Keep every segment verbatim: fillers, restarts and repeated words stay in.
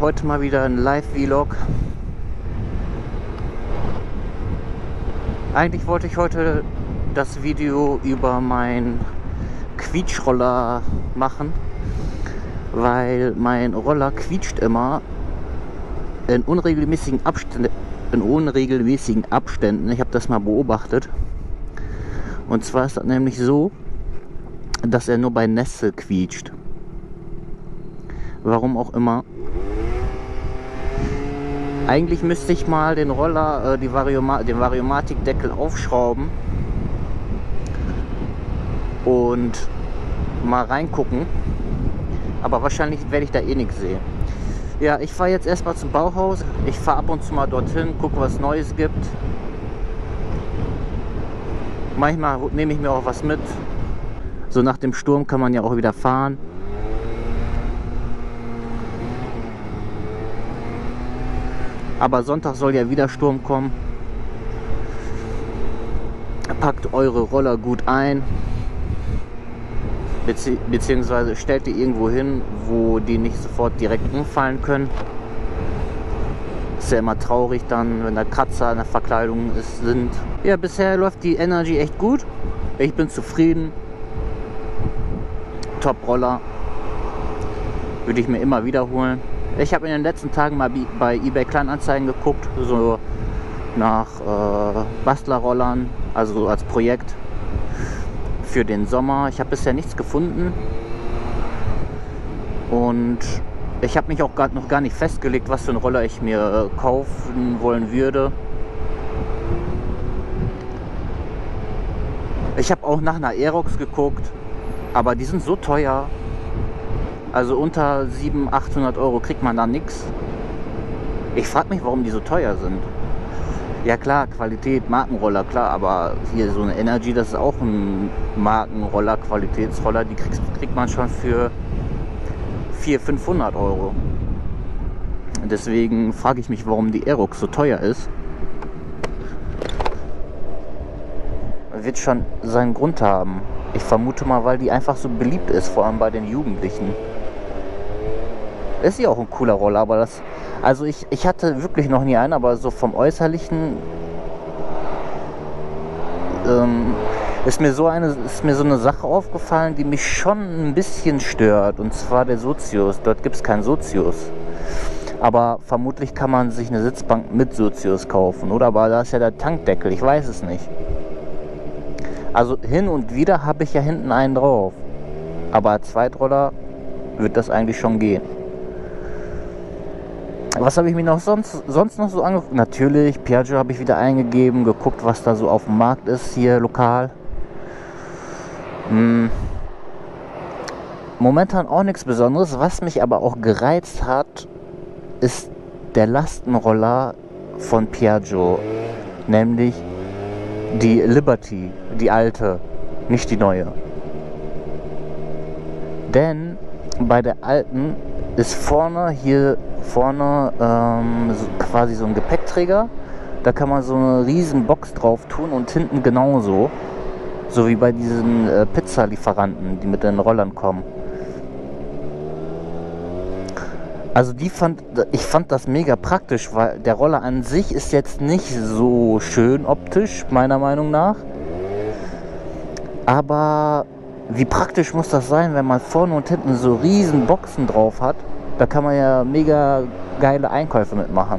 heute mal wieder ein Live-Vlog. Eigentlich wollte ich heute das Video über meinen Quietschroller machen, weil mein Roller quietscht immer in unregelmäßigen Abständen. In unregelmäßigen Abständen. Ich habe das mal beobachtet. Und zwar ist das nämlich so, dass er nur bei Nässe quietscht. Warum auch immer. Eigentlich müsste ich mal den Roller, äh, die Varioma- den Variomatikdeckel aufschrauben und mal reingucken. Aber wahrscheinlich werde ich da eh nichts sehen. Ja, ich fahre jetzt erstmal zum Bauhaus. Ich fahre ab und zu mal dorthin, gucke, was Neues gibt. Manchmal nehme ich mir auch was mit. So nach dem Sturm kann man ja auch wieder fahren. Aber Sonntag soll ja wieder Sturm kommen. Packt eure Roller gut ein. Bezieh- beziehungsweise stellt die irgendwo hin, wo die nicht sofort direkt umfallen können. Ist ja immer traurig dann, wenn da Kratzer an der Verkleidung ist, sind. Ja, bisher läuft die Energy echt gut. Ich bin zufrieden. Top-Roller. Würde ich mir immer wiederholen. Ich habe in den letzten Tagen mal bei eBay Kleinanzeigen geguckt, so nach äh, Bastlerrollern, also als Projekt für den Sommer. Ich habe bisher nichts gefunden und ich habe mich auch gar, noch gar nicht festgelegt, was für einen Roller ich mir äh, kaufen wollen würde. Ich habe auch nach einer Aerox geguckt, aber die sind so teuer. Also unter siebenhundert, achthundert Euro kriegt man da nichts. Ich frage mich, warum die so teuer sind. Ja klar, Qualität, Markenroller, klar, aber hier so eine Energy, das ist auch ein Markenroller, Qualitätsroller, die kriegst, kriegt man schon für vierhundert, fünfhundert Euro. Deswegen frage ich mich, warum die Aerox so teuer ist. Wird schon seinen Grund haben. Ich vermute mal, weil die einfach so beliebt ist, vor allem bei den Jugendlichen. Ist ja auch ein cooler Roller, aber das... Also ich, ich hatte wirklich noch nie einen, aber so vom Äußerlichen ähm, ist mir so eine ist mir so eine Sache aufgefallen, die mich schon ein bisschen stört. Und zwar der Sozius. Dort gibt es keinen Sozius. Aber vermutlich kann man sich eine Sitzbank mit Sozius kaufen, oder? Aber da ist ja der Tankdeckel, ich weiß es nicht. Also hin und wieder habe ich ja hinten einen drauf. Aber als Zweitroller wird das eigentlich schon gehen. Was habe ich mir noch sonst, sonst noch so angeguckt? Natürlich, Piaggio habe ich wieder eingegeben, geguckt, was da so auf dem Markt ist, hier lokal. Hm. Momentan auch nichts Besonderes. Was mich aber auch gereizt hat, ist der Lastenroller von Piaggio. Nämlich die Liberty, die alte, nicht die neue. Denn bei der alten ist vorne hier vorne ähm, so, quasi so ein Gepäckträger. Da kann man so eine riesen Box drauf tun und hinten genauso. So wie bei diesen äh, Pizzalieferanten, die mit den Rollern kommen. Also die fand, ich fand das mega praktisch, weil der Roller an sich ist jetzt nicht so schön optisch, meiner Meinung nach. Aber wie praktisch muss das sein, wenn man vorne und hinten so riesen Boxen drauf hat? Da kann man ja mega geile Einkäufe mitmachen.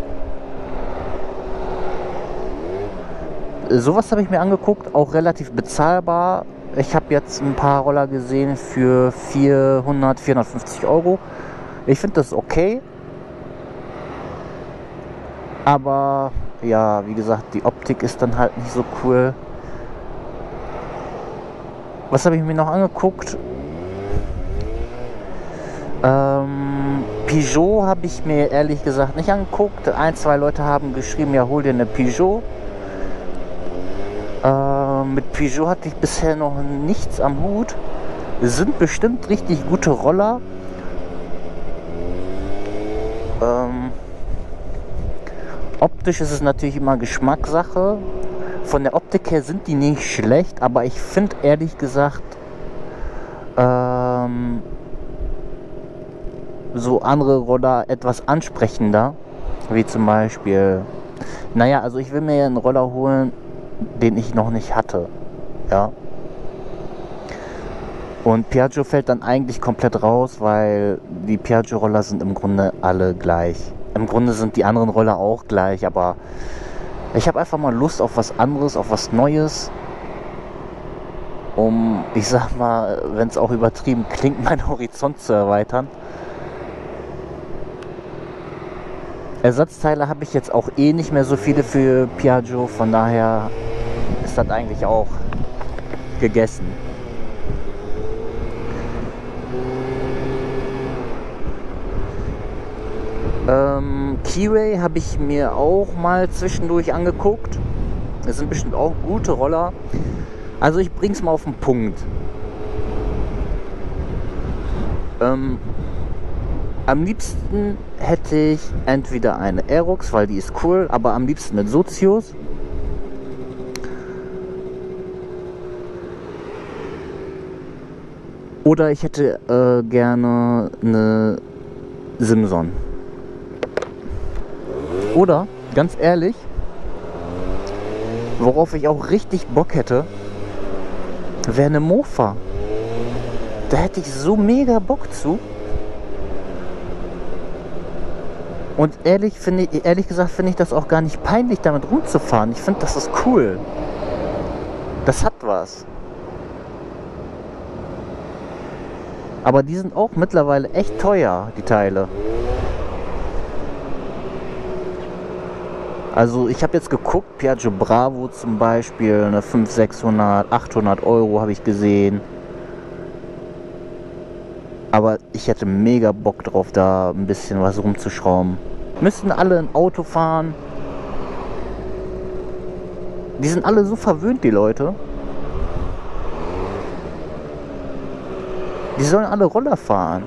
Sowas habe ich mir angeguckt, auch relativ bezahlbar. Ich habe jetzt ein paar Roller gesehen für vierhundert, vierhundertfünfzig Euro. Ich finde das okay. Aber ja, wie gesagt, die Optik ist dann halt nicht so cool. Was habe ich mir noch angeguckt? Ähm, Peugeot habe ich mir ehrlich gesagt nicht angeguckt. Ein, zwei Leute haben geschrieben, ja, hol dir eine Peugeot. Ähm, mit Peugeot hatte ich bisher noch nichts am Hut. Sind bestimmt richtig gute Roller. Ähm, optisch ist es natürlich immer Geschmackssache. Von der Optik her sind die nicht schlecht, aber ich finde ehrlich gesagt, ähm, so andere Roller etwas ansprechender, wie zum Beispiel, naja, also ich will mir einen Roller holen, den ich noch nicht hatte, ja. Und Piaggio fällt dann eigentlich komplett raus, weil die Piaggio-Roller sind im Grunde alle gleich. Im Grunde sind die anderen Roller auch gleich, aber ich habe einfach mal Lust auf was anderes, auf was Neues, um, ich sag mal, wenn es auch übertrieben klingt, meinen Horizont zu erweitern. Ersatzteile habe ich jetzt auch eh nicht mehr so viele für Piaggio, von daher ist das eigentlich auch gegessen. Ähm, Keyway habe ich mir auch mal zwischendurch angeguckt. Das sind bestimmt auch gute Roller. Also ich bring's mal auf den Punkt. Ähm, am liebsten hätte ich entweder eine Aerox, weil die ist cool, aber am liebsten mit Sozius. Oder ich hätte äh, gerne eine Simson. Oder, ganz ehrlich, worauf ich auch richtig Bock hätte, wäre eine Mofa. Da hätte ich so mega Bock zu. Und ehrlich, finde ich, ehrlich gesagt finde ich das auch gar nicht peinlich, damit rumzufahren. Ich finde, das ist cool. Das hat was. Aber die sind auch mittlerweile echt teuer, die Teile. Also ich habe jetzt geguckt, Piaggio Bravo zum Beispiel, eine fünfhundert, sechshundert, achthundert Euro habe ich gesehen. Aber ich hätte mega Bock drauf, da ein bisschen was rumzuschrauben. Müssten alle ein Auto fahren. Die sind alle so verwöhnt, die Leute. Die sollen alle Roller fahren.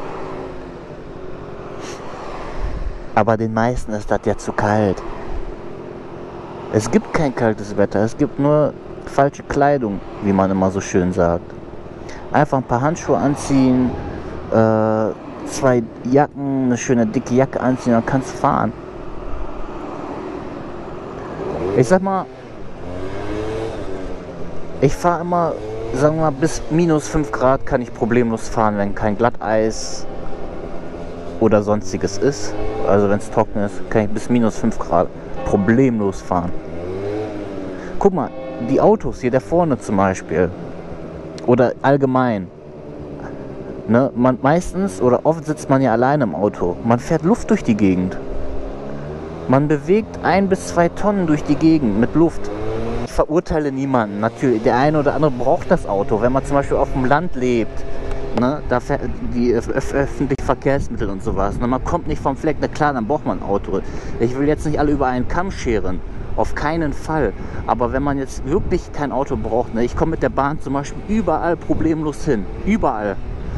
Aber den meisten ist das ja zu kalt. Es gibt kein kaltes Wetter, es gibt nur falsche Kleidung, wie man immer so schön sagt. Einfach ein paar Handschuhe anziehen, äh, zwei Jacken, eine schöne dicke Jacke anziehen, dann kannst du fahren. Ich sag mal, ich fahre immer, sagen wir mal, bis minus fünf Grad kann ich problemlos fahren, wenn kein Glatteis oder sonstiges ist. Also wenn es trocken ist, kann ich bis minus fünf Grad problemlos fahren. Guck mal, die Autos hier da vorne zum Beispiel oder allgemein, ne, man meistens oder oft sitzt man ja alleine im Auto. Man fährt Luft durch die Gegend. Man bewegt ein bis zwei Tonnen durch die Gegend mit Luft. Ich verurteile niemanden. Natürlich, der eine oder andere braucht das Auto, wenn man zum Beispiel auf dem Land lebt. Ne, da fährt die öf öffentlichen Verkehrsmittel und sowas. Ne, man kommt nicht vom Fleck, na klar, dann braucht man ein Auto. Ich will jetzt nicht alle über einen Kamm scheren, auf keinen Fall. Aber wenn man jetzt wirklich kein Auto braucht, ne, ich komme mit der Bahn zum Beispiel überall problemlos hin, überall.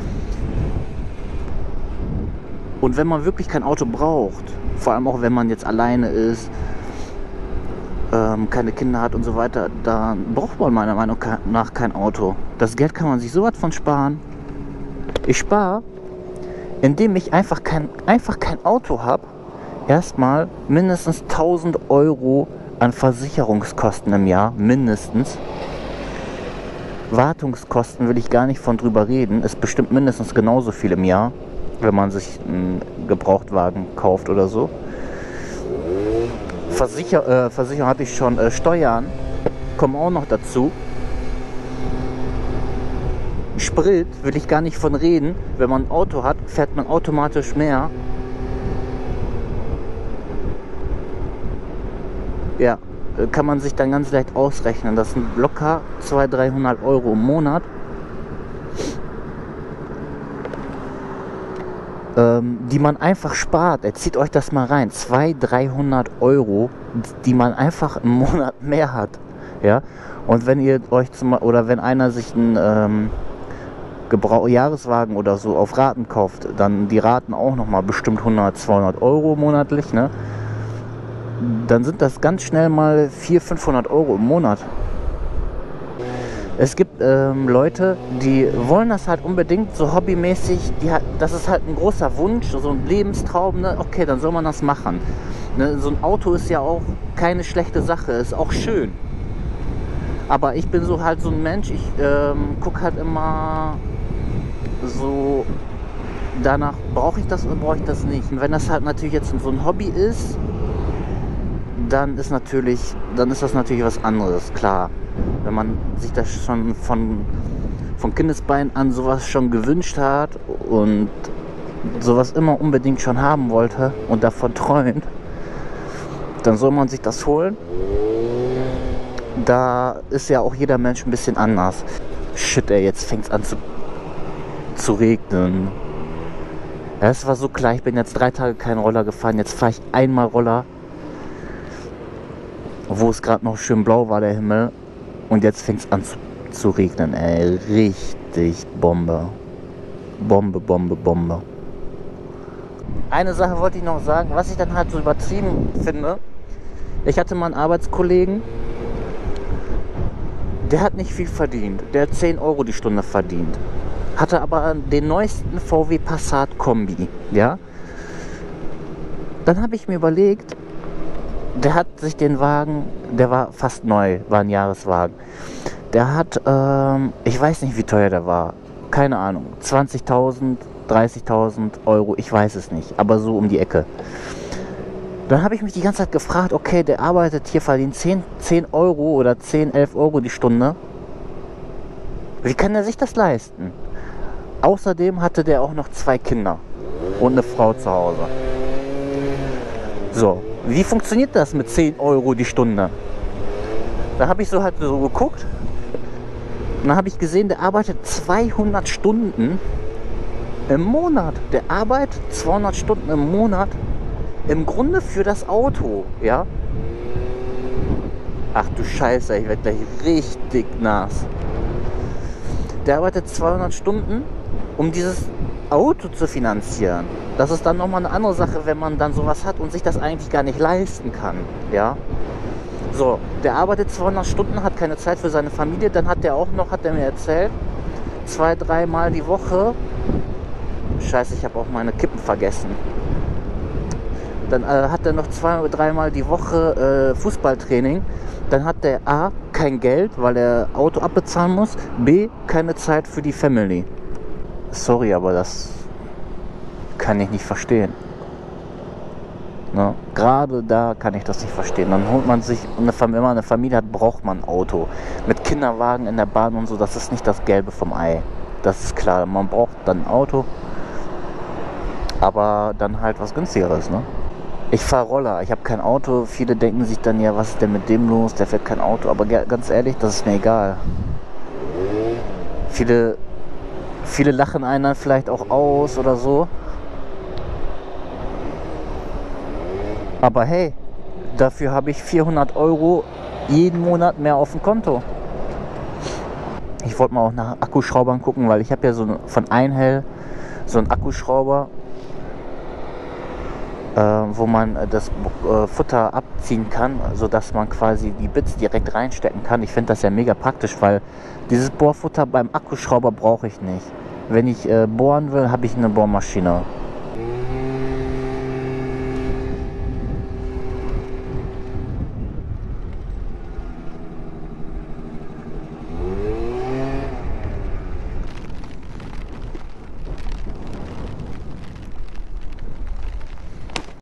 Und wenn man wirklich kein Auto braucht, vor allem auch wenn man jetzt alleine ist, ähm, keine Kinder hat und so weiter, dann braucht man meiner Meinung nach kein Auto. Das Geld kann man sich so was von sparen. Ich spare, indem ich einfach kein, einfach kein Auto habe, erstmal mindestens tausend Euro an Versicherungskosten im Jahr, mindestens. Wartungskosten will ich gar nicht von drüber reden, ist bestimmt mindestens genauso viel im Jahr, wenn man sich einen Gebrauchtwagen kauft oder so. Versicher, äh, Versicherung hatte ich schon, äh, Steuern kommen auch noch dazu. Sprit will ich gar nicht von reden. Wenn man ein Auto hat, fährt man automatisch mehr. Ja, kann man sich dann ganz leicht ausrechnen. Das sind locker zweihundert, dreihundert Euro im Monat. Ähm, die man einfach spart. Zieht euch das mal rein. zweihundert, dreihundert Euro, die man einfach im Monat mehr hat. Ja? Und wenn ihr euch zum, oder wenn einer sich ein ähm, Gebrauch Jahreswagen oder so auf Raten kauft, dann die Raten auch nochmal bestimmt hundert, zweihundert Euro monatlich, ne? Dann sind das ganz schnell mal vierhundert, fünfhundert Euro im Monat. Es gibt ähm, Leute, die wollen das halt unbedingt so hobbymäßig, die hat, das ist halt ein großer Wunsch, so ein Lebenstraum, ne? Okay, dann soll man das machen. Ne? So ein Auto ist ja auch keine schlechte Sache, ist auch schön. Aber ich bin so halt so ein Mensch, ich ähm, gucke halt immer so danach, brauche ich das oder brauche ich das nicht. Und wenn das halt natürlich jetzt so ein Hobby ist, dann ist natürlich, dann ist das natürlich was anderes, klar. Wenn man sich das schon von, von Kindesbein an sowas schon gewünscht hat und sowas immer unbedingt schon haben wollte und davon träumt, dann soll man sich das holen. Da ist ja auch jeder Mensch ein bisschen anders. Shit, ey, jetzt fängt es an zu, zu regnen. Ja, es war so klar, ich bin jetzt drei Tage keinen Roller gefahren, jetzt fahre ich einmal Roller, wo es gerade noch schön blau war, der Himmel. Und jetzt fängt es an zu, zu regnen, ey. Richtig Bombe. Bombe, Bombe, Bombe. Eine Sache wollte ich noch sagen, was ich dann halt so übertrieben finde. Ich hatte mal einen Arbeitskollegen, der hat nicht viel verdient. Der hat zehn Euro die Stunde verdient. Hatte aber den neuesten V W Passat Kombi, ja. Dann habe ich mir überlegt, der hat sich den Wagen, der war fast neu, war ein Jahreswagen. Der hat, ähm, ich weiß nicht, wie teuer der war. Keine Ahnung, zwanzigtausend, dreißigtausend Euro, ich weiß es nicht, aber so um die Ecke. Dann habe ich mich die ganze Zeit gefragt, okay, der arbeitet hier, verdient zehn, zehn Euro oder zehn, elf Euro die Stunde. Wie kann er sich das leisten? Außerdem hatte der auch noch zwei Kinder und eine Frau zu Hause. So, wie funktioniert das mit zehn Euro die Stunde? Da habe ich so halt so geguckt und dann habe ich gesehen, der arbeitet zweihundert Stunden im Monat. Der arbeitet zweihundert Stunden im Monat im Grunde für das Auto, ja? Ach du Scheiße, ich werde gleich richtig nass. Der arbeitet zweihundert Stunden, um dieses Auto zu finanzieren. Das ist dann nochmal eine andere Sache, wenn man dann sowas hat und sich das eigentlich gar nicht leisten kann, ja? So, der arbeitet zweihundert Stunden, hat keine Zeit für seine Familie, dann hat der auch noch, hat er mir erzählt, zwei, dreimal die Woche, scheiße, ich habe auch meine Kippen vergessen, dann äh, hat er noch zwei, dreimal die Woche äh, Fußballtraining, dann hat der A, kein Geld, weil er Auto abbezahlen muss, B, keine Zeit für die Family. Sorry, aber das kann ich nicht verstehen. Ne? Gerade da kann ich das nicht verstehen. Dann holt man sich, eine Familie, wenn man eine Familie hat, braucht man ein Auto. Mit Kinderwagen in der Bahn und so, das ist nicht das Gelbe vom Ei. Das ist klar, man braucht dann ein Auto, aber dann halt was günstigeres, ne? Ich fahre Roller, ich habe kein Auto. Viele denken sich dann, ja, was ist denn mit dem los? Der fährt kein Auto. Aber ganz ehrlich, das ist mir egal. Viele, viele lachen einen dann vielleicht auch aus oder so. Aber hey, dafür habe ich vierhundert Euro jeden Monat mehr auf dem Konto. Ich wollte mal auch nach Akkuschraubern gucken, weil ich habe ja so von Einhell so einen Akkuschrauber, äh, wo man das äh, Futter abziehen kann, sodass man quasi die Bits direkt reinstecken kann. Ich finde das ja mega praktisch, weil dieses Bohrfutter beim Akkuschrauber brauche ich nicht. Wenn ich äh, bohren will, habe ich eine Bohrmaschine.